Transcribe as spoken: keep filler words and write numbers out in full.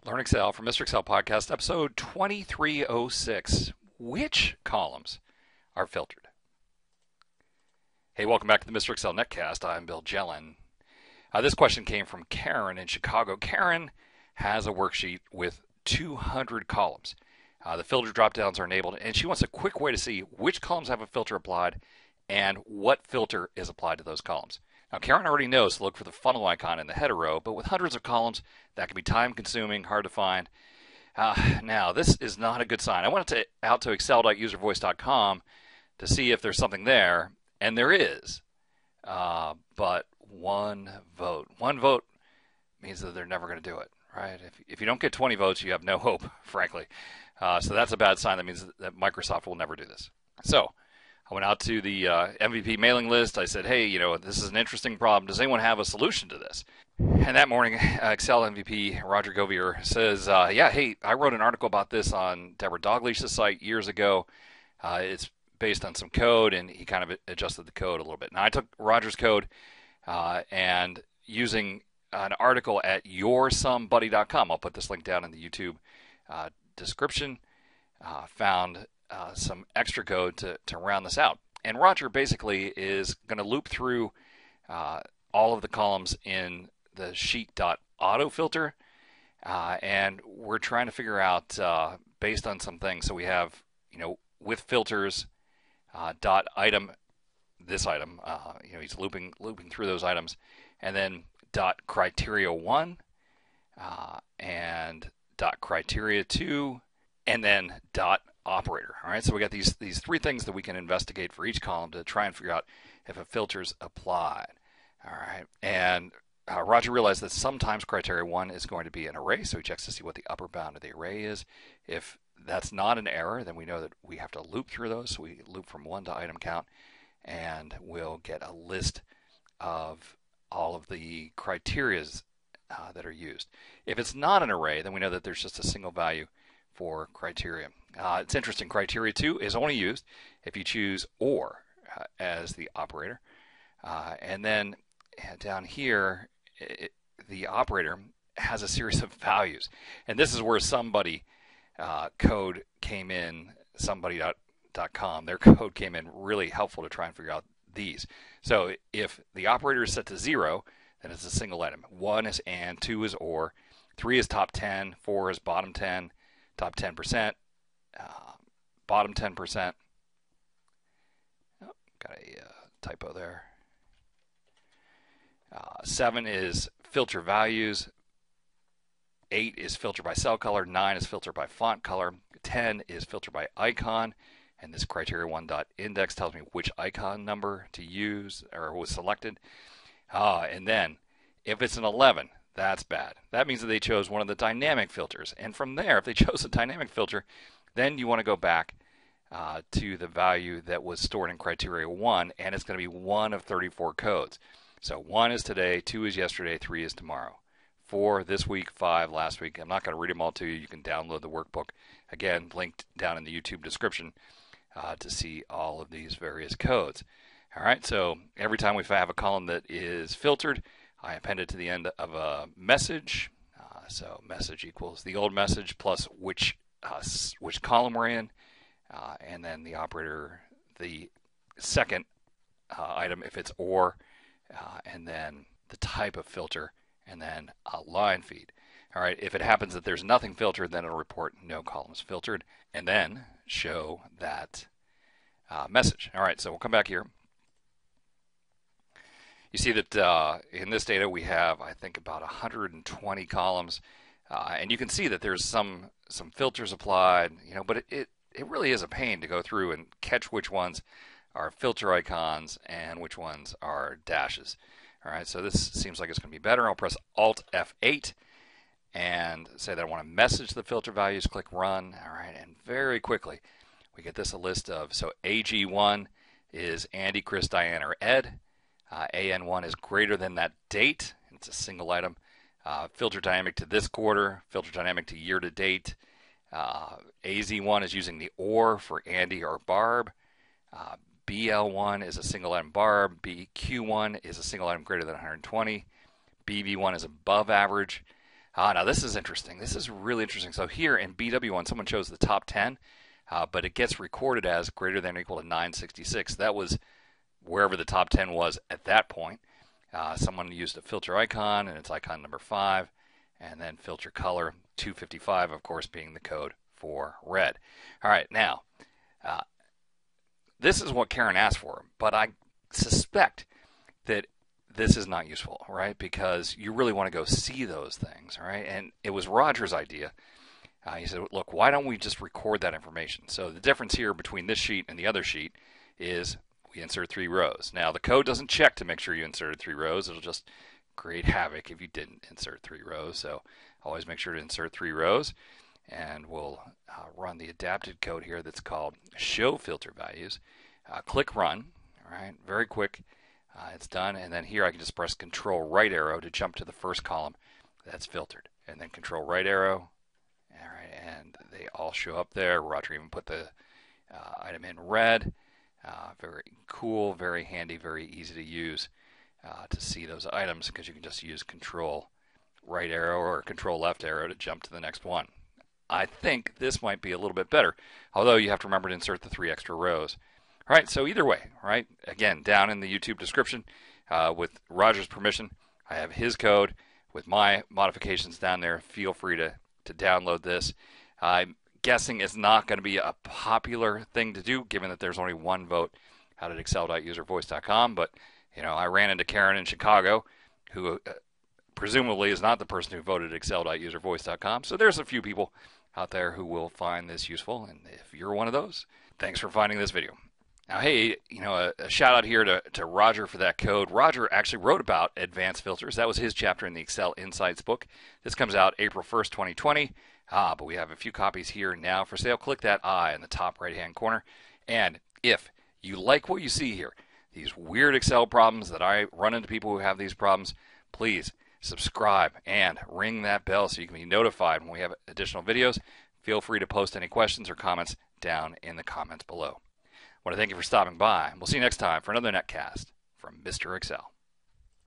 Learn Excel from MrExcel Podcast, episode twenty-three oh six. Which columns are filtered? Hey, welcome back to the MrExcel Netcast. I'm Bill Jelen. Uh, this question came from Karen in Chicago. Karen has a worksheet with two hundred columns. Uh, the filter drop-downs are enabled, and she wants a quick way to see which columns have a filter applied and what filter is applied to those columns. Now, Karen already knows to look for the funnel icon in the header row, but with hundreds of columns, that can be time-consuming, hard to find. Uh, now, this is not a good sign. I went to, out to excel dot user voice dot com to see if there's something there, and there is, uh, but one vote. One vote means that they're never going to do it, right? If, if you don't get twenty votes, you have no hope, frankly. Uh, so that's a bad sign. That means that Microsoft will never do this. So I went out to the uh, M V P mailing list. I said, hey, you know, this is an interesting problem. Does anyone have a solution to this? And that morning, uh, Excel M V P Roger Govier says, uh, yeah, hey, I wrote an article about this on Debra Dalglish's site years ago. Uh, it's based on some code, and he kind of adjusted the code a little bit. Now, I took Roger's code uh, and using an article at your sum buddy dot com, I'll put this link down in the YouTube uh, description, uh, found uh, some extra code to, to round this out. And Roger basically is going to loop through uh, all of the columns in the sheet.autofilter, uh, and we're trying to figure out uh, based on some things. So we have, you know, with filters, uh, dot item, this item, uh, you know, he's looping looping through those items, and then dot criteria one, uh, and dot criteria two, and then dot operator. All right, so we got these these three things that we can investigate for each column to try and figure out if a filter's applied. All right, and uh, Roger realized that sometimes criteria one is going to be an array, so he checks to see what the upper bound of the array is. If that's not an error, then we know that we have to loop through those. So we loop from one to item count, and we'll get a list of all of the criterias uh, that are used. If it's not an array, then we know that there's just a single value for criteria. Uh, it's interesting, criteria two is only used if you choose or uh, as the operator. Uh, and then uh, down here, it, the operator has a series of values. And this is where somebody uh, code came in, somebody dot com, their code came in really helpful to try and figure out these. So if the operator is set to zero, then it's a single item. One is and, two is or, three is top ten, four is bottom ten, top ten percent, uh, bottom ten percent. Oh, got a uh, typo there. Uh, seven is filter values. Eight is filter by cell color. Nine is filter by font color. ten is filter by icon. And this criteria one dot index tells me which icon number to use or was selected. Uh, and then if it's an eleven, that's bad. That means that they chose one of the dynamic filters. And from there, if they chose a dynamic filter, then you want to go back uh, to the value that was stored in criteria one, and it's going to be one of thirty-four codes. So one is today, two is yesterday, three is tomorrow, four this week, five last week. I'm not going to read them all to you. You can download the workbook. Again, linked down in the YouTube description uh, to see all of these various codes. All right, so every time we have a column that is filtered, I append it to the end of a message. Uh, so message equals the old message plus which uh, which column we're in, uh, and then the operator, the second uh, item if it's or, uh, and then the type of filter, and then a line feed. All right, if it happens that there's nothing filtered, then it'll report no columns filtered, and then show that uh, message. All right, so we'll come back here. You see that uh, in this data we have, I think, about one hundred twenty columns, uh, and you can see that there's some some filters applied, you know, but it, it, it really is a pain to go through and catch which ones are filter icons and which ones are dashes. All right, so this seems like it's going to be better. I'll press Alt F eight and say that I want to message the filter values, click Run. All right, and very quickly we get this a list of, so A G one is Andy, Chris, Diane, or Ed. Uh, A N one is greater than that date. It's a single item. Uh, filter dynamic to this quarter, filter dynamic to year to date. Uh, A Z one is using the or for Andy or Barb. Uh, B L one is a single item Barb. B Q one is a single item greater than one hundred twenty. B V one is above average. Ah, now this is interesting. This is really interesting. So here in B W one, someone chose the top ten, uh, but it gets recorded as greater than or equal to nine sixty-six. That was wherever the top ten was at that point. Uh, someone used a filter icon, and it's icon number five, and then filter color two fifty-five, of course, being the code for red. All right, now, uh, this is what Karen asked for, but I suspect that this is not useful, right? Because you really want to go see those things, right? And it was Roger's idea. Uh, he said, look, why don't we just record that information? So the difference here between this sheet and the other sheet is we insert three rows. Now, the code doesn't check to make sure you inserted three rows. It'll just create havoc if you didn't insert three rows. So always make sure to insert three rows. And we'll uh, run the adapted code here that's called show filter values. Uh, click run, all right, very quick. Uh, it's done, and then here I can just press control right arrow to jump to the first column that's filtered, and then control right arrow, all right, and they all show up there. Roger even put the uh, item in red. Uh, very cool, very handy, very easy to use uh, to see those items, because you can just use control right arrow or control left arrow to jump to the next one. I think this might be a little bit better, although you have to remember to insert the three extra rows. All right, so either way, right, again, down in the YouTube description, uh, with Roger's permission, I have his code with my modifications down there. Feel free to, to download this. I'm guessing it's not going to be a popular thing to do, given that there's only one vote out at excel dot user voice dot com, but, you know, I ran into Karen in Chicago, who uh, presumably is not the person who voted at excel dot user voice dot com, so there's a few people out there who will find this useful, and if you're one of those, thanks for finding this video. Now, hey, you know, a, a shout out here to, to Roger for that code. Roger actually wrote about advanced filters. That was his chapter in the Excel Insights book. This comes out April first, twenty twenty. Ah, but we have a few copies here now for sale. Click that I in the top right-hand corner. And if you like what you see here, these weird Excel problems that I run into people who have these problems, please subscribe and ring that bell so you can be notified when we have additional videos. Feel free to post any questions or comments down in the comments below. I want to thank you for stopping by. We'll see you next time for another netcast from Mister Excel.